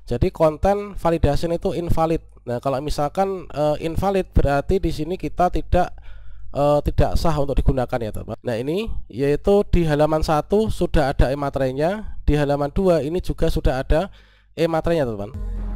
Jadi konten validation itu invalid. Nah, kalau misalkan invalid berarti di sini kita tidak sah untuk digunakan ya teman. Nah, ini yaitu di halaman 1 sudah ada e-materainya, di halaman 2 ini juga sudah ada e-materainya teman.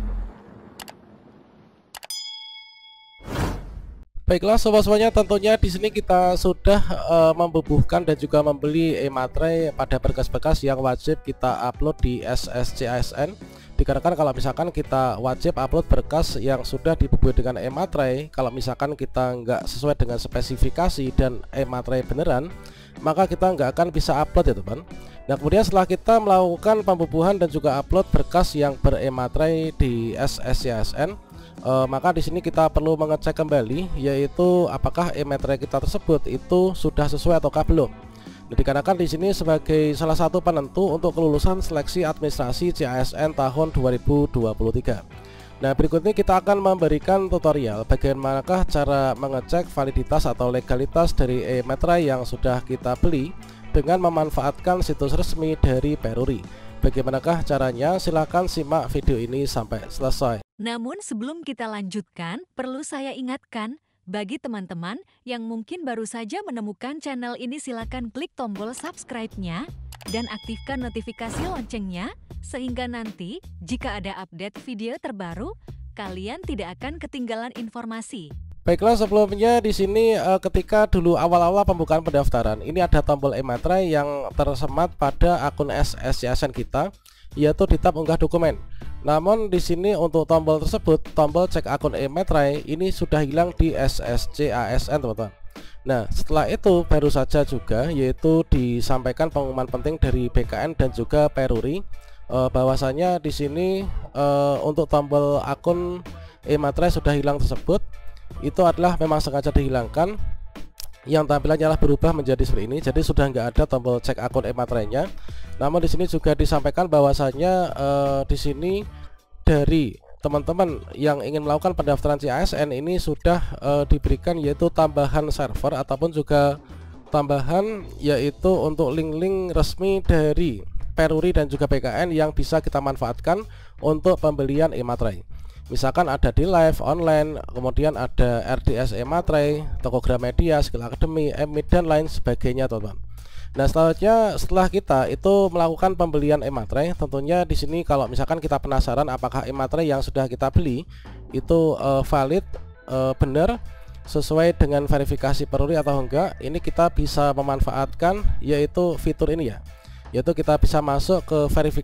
Baiklah sobat-sobatnya, tentunya di sini kita sudah membubuhkan dan juga membeli e-materai pada berkas-berkas yang wajib kita upload di SSC-ASN. Dikarenakan kalau misalkan kita wajib upload berkas yang sudah dibubuhi dengan e-materai, kalau misalkan kita nggak sesuai dengan spesifikasi dan e-materai beneran, maka kita nggak akan bisa upload ya teman. Nah, kemudian setelah kita melakukan pembubuhan dan juga upload berkas yang ber-e-materai di SSC-ASN, maka di sini kita perlu mengecek kembali, yaitu apakah e-materai kita tersebut itu sudah sesuai ataukah belum. Nah, dikarenakan di sini sebagai salah satu penentu untuk kelulusan seleksi administrasi CASN tahun 2023. Nah, berikutnya kita akan memberikan tutorial bagaimanakah cara mengecek validitas atau legalitas dari e-materai yang sudah kita beli dengan memanfaatkan situs resmi dari Peruri. Bagaimanakah caranya? Silahkan simak video ini sampai selesai. Namun sebelum kita lanjutkan, perlu saya ingatkan, bagi teman-teman yang mungkin baru saja menemukan channel ini, silakan klik tombol subscribe-nya dan aktifkan notifikasi loncengnya, sehingga nanti jika ada update video terbaru, kalian tidak akan ketinggalan informasi. Baiklah, sebelumnya di sini ketika dulu awal-awal pembukaan pendaftaran, ini ada tombol e-materai yang tersemat pada akun SSC-ASN kita, yaitu di tab unggah dokumen. Namun di sini untuk tombol tersebut, tombol cek akun e-materai ini sudah hilang di SSC-ASN teman-teman. Nah, setelah itu baru saja juga yaitu disampaikan pengumuman penting dari BKN dan juga Peruri, bahwasanya di sini untuk tombol akun e-materai sudah hilang tersebut itu adalah memang sengaja dihilangkan, yang tampilannya adalah berubah menjadi seperti ini. Jadi sudah nggak ada tombol cek akun e-materainya. Namun di sini juga disampaikan bahwasanya di sini dari teman-teman yang ingin melakukan pendaftaran CASN ini sudah diberikan yaitu tambahan server ataupun juga tambahan yaitu untuk link-link resmi dari Peruri dan juga BKN yang bisa kita manfaatkan untuk pembelian e-materai. Misalkan ada di live online, kemudian ada RDS e-materai, toko Gramedia, Skill Academy, Emit dan lain sebagainya teman-teman. Nah, selanjutnya setelah kita itu melakukan pembelian e-materai, tentunya di sini kalau misalkan kita penasaran apakah e-materai yang sudah kita beli itu valid, benar sesuai dengan verifikasi Peruri atau enggak, ini kita bisa memanfaatkan yaitu fitur ini ya, yaitu kita bisa masuk ke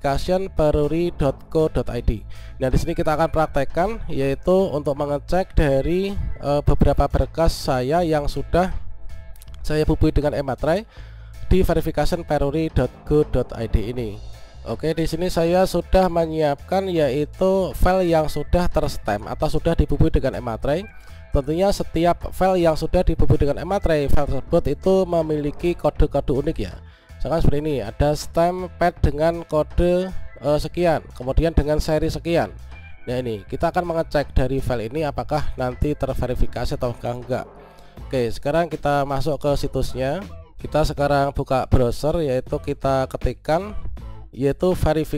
verification.peruri.co.id. Nah, di sini kita akan praktekkan yaitu untuk mengecek dari beberapa berkas saya yang sudah saya bubuhi dengan e-materai di verification.peruri.co.id ini. Oke, di sini saya sudah menyiapkan yaitu file yang sudah terstamp atau sudah dibubuhi dengan e-materai. Tentunya setiap file yang sudah dibubuhi dengan e-materai, file tersebut itu memiliki kode-kode unik ya. Misalkan seperti ini, ada stamp pad dengan kode sekian, kemudian dengan seri sekian. Nah, ini kita akan mengecek dari file ini apakah nanti terverifikasi atau enggak. Oke, sekarang kita masuk ke situsnya. Kita sekarang buka browser, yaitu kita ketikkan yaitu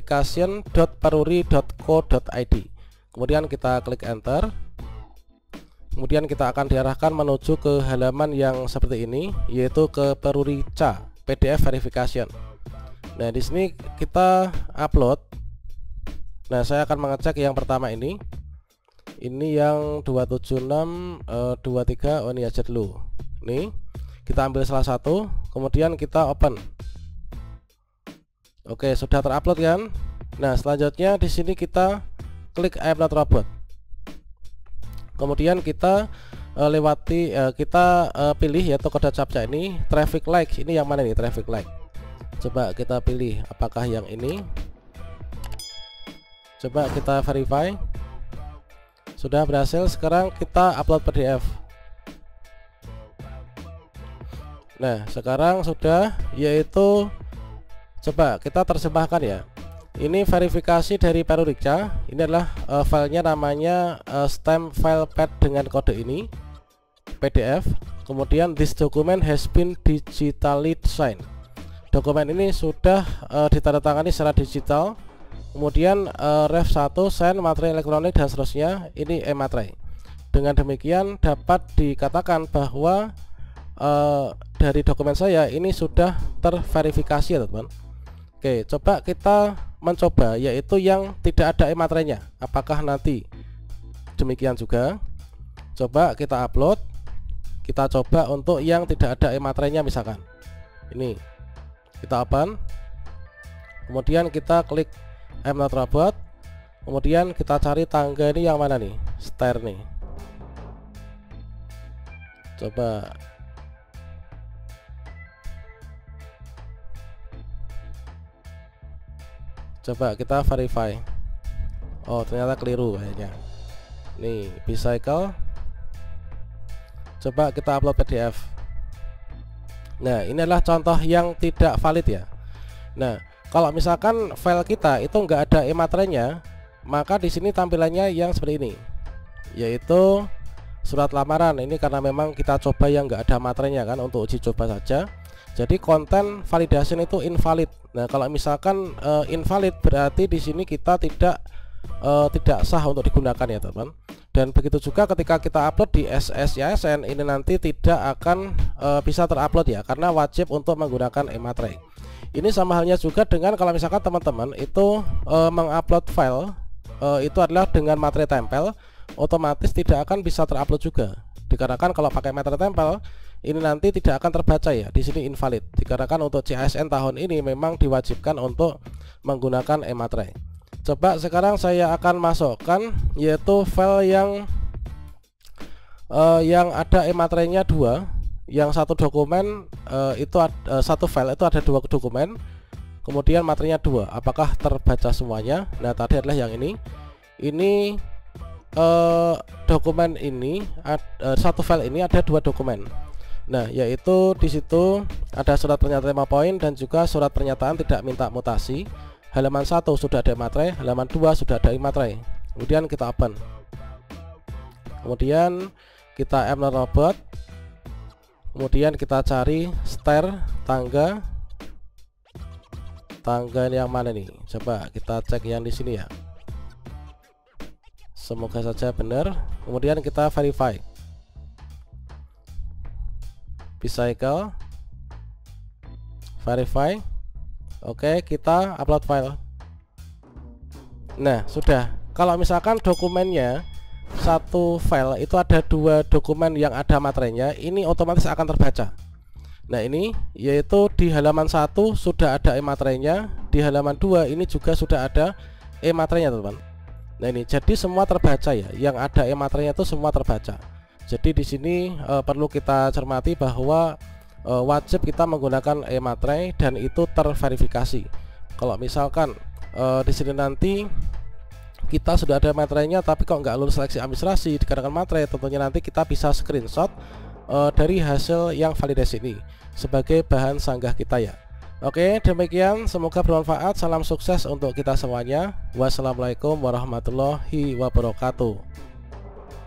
verification.peruri.co.id. Kemudian kita klik enter. Kemudian kita akan diarahkan menuju ke halaman yang seperti ini, yaitu ke Peruri Ca PDF verification. Nah, di sini kita upload. Nah, saya akan mengecek yang pertama ini. Ini yang 27623. Oh, ini aja dulu. Nih, kita ambil salah satu, kemudian kita open. Oke, sudah terupload kan? Nah, selanjutnya di sini kita klik upload robot. Kemudian kita pilih yaitu kode captcha ini, traffic light. Ini yang mana nih traffic light? Coba kita pilih apakah yang ini. Coba kita verify. Sudah berhasil. Sekarang kita upload PDF. Nah, sekarang sudah, yaitu coba kita terjemahkan ya. Ini verifikasi dari Peruri Ca. Ini adalah filenya namanya stamp file pad dengan kode ini PDF. Kemudian this document has been digitally signed. Dokumen ini sudah ditandatangani secara digital kemudian ref 1 send materai elektronik dan seterusnya, ini e-materai. Dengan demikian dapat dikatakan bahwa dari dokumen saya ini sudah terverifikasi ya teman. Oke, coba kita mencoba yaitu yang tidak ada e-materainya. Apakah nanti demikian juga? Coba kita upload. Kita coba untuk yang tidak ada e-materainya, misalkan ini kita open, kemudian kita klik mNode Robot, kemudian kita cari tangga ini yang mana nih, stair nih. Coba kita verify. Oh, ternyata keliru kayaknya. Nih, bicycle. Coba kita upload PDF. Nah, ini adalah contoh yang tidak valid ya. Nah, kalau misalkan file kita itu nggak ada e-materainya, maka di sini tampilannya yang seperti ini, yaitu surat lamaran. Ini karena memang kita coba yang nggak ada materainya kan, untuk uji coba saja. Jadi konten validation itu invalid. Nah, kalau misalkan invalid berarti di sini kita tidak sah untuk digunakan ya teman. Dan begitu juga ketika kita upload di SSYSN, ini nanti tidak akan bisa terupload ya, karena wajib untuk menggunakan e-materai. Ini sama halnya juga dengan kalau misalkan teman-teman itu mengupload file itu adalah dengan materai tempel, otomatis tidak akan bisa terupload juga. Dikarenakan kalau pakai materai tempel ini nanti tidak akan terbaca ya, di sini invalid. Dikarenakan untuk CASN tahun ini memang diwajibkan untuk menggunakan e-materai. Coba sekarang saya akan masukkan yaitu file yang ada e-materainya 2, yang satu dokumen satu file itu ada 2 dokumen, kemudian materinya 2. Apakah terbaca semuanya? Nah, tadi adalah yang ini. Ini dokumen ini satu file ini ada 2 dokumen. Nah, yaitu di situ ada surat pernyataan 5 poin dan juga surat pernyataan tidak minta mutasi. Halaman 1 sudah ada e-materai, halaman 2 sudah ada e-materai. Kemudian kita open. Kemudian kita mNode Robot. Kemudian kita cari stair, tangga yang mana nih? Coba kita cek yang di sini ya. Semoga saja benar. Kemudian kita verify. Bicycle, verify. Oke, kita upload file. Nah, sudah. Kalau misalkan dokumennya satu file itu ada 2 dokumen yang ada materainya, ini otomatis akan terbaca. Nah, ini yaitu di halaman 1 sudah ada e-materainya, di halaman 2 ini juga sudah ada e-materainya, teman. Nah, ini jadi semua terbaca ya. Yang ada e-materainya itu semua terbaca. Jadi di sini perlu kita cermati bahwa wajib kita menggunakan e-materai dan itu terverifikasi. Kalau misalkan di sini nanti kita sudah ada materainya tapi kok nggak lulus seleksi administrasi dikarenakan materai, tentunya nanti kita bisa screenshot dari hasil yang validasi ini sebagai bahan sanggah kita ya. Oke, demikian, semoga bermanfaat. Salam sukses untuk kita semuanya. Wassalamualaikum warahmatullahi wabarakatuh.